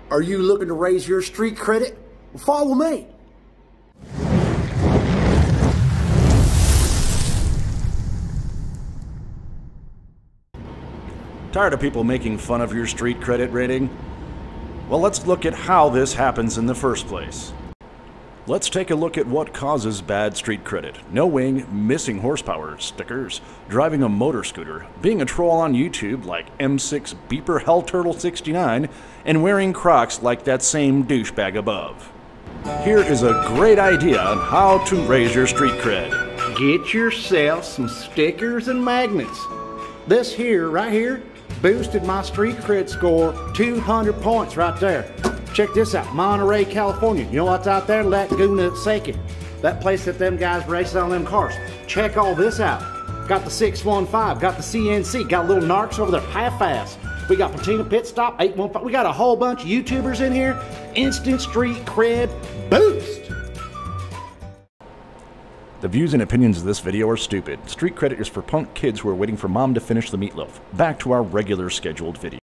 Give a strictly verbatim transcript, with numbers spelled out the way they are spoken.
Are you looking to raise your street credit? Well, follow me. Tired of people making fun of your street credit rating? Well, let's look at how this happens in the first place. Let's take a look at what causes bad street credit. No wing, missing horsepower stickers, driving a motor scooter, being a troll on YouTube like M six Beeper Hell Turtle sixty-nine, and wearing Crocs like that same douchebag above. Here is a great idea on how to raise your street cred. Get yourself some stickers and magnets. This here, right here, boosted my street cred score two hundred points right there. Check this out, Monterey, California. You know what's out there? Laguna Seca. That place that them guys race on them cars. Check all this out. Got the six one five, got the C N C, got little narcs over there, half-ass. We got Patina Pit Stop, eight one five. We got a whole bunch of YouTubers in here. Instant street cred boost. The views and opinions of this video are stupid. Street credit is for punk kids who are waiting for mom to finish the meatloaf. Back to our regular scheduled video.